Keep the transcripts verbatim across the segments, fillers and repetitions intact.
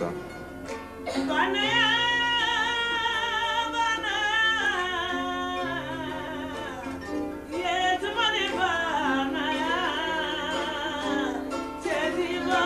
ça. Banaya, yeah, Toumani Banaya, Chediba.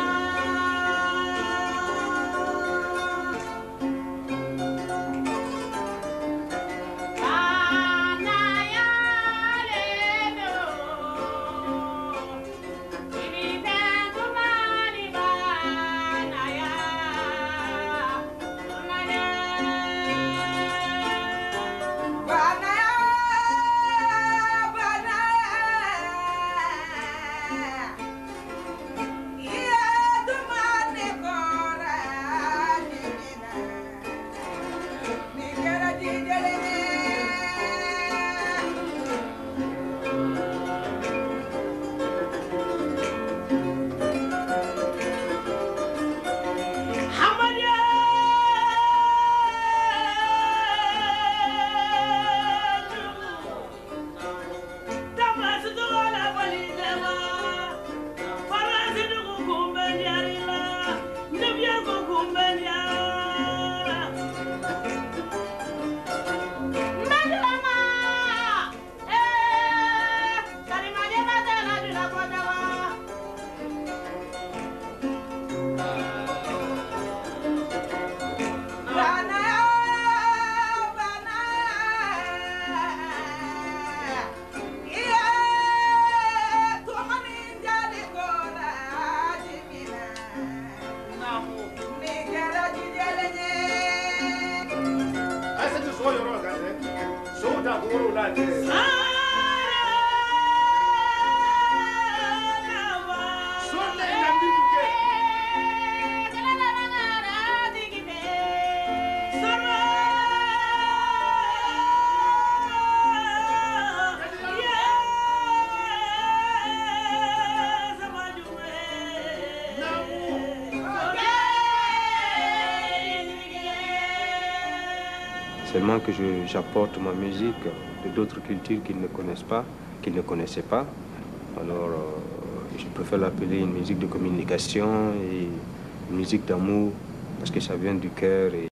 Seulement que j'apporte ma musique de d'autres cultures qu'ils ne connaissent pas, qu'ils ne connaissaient pas. Alors, euh, je préfère l'appeler une musique de communication et une musique d'amour, parce que ça vient du cœur. Et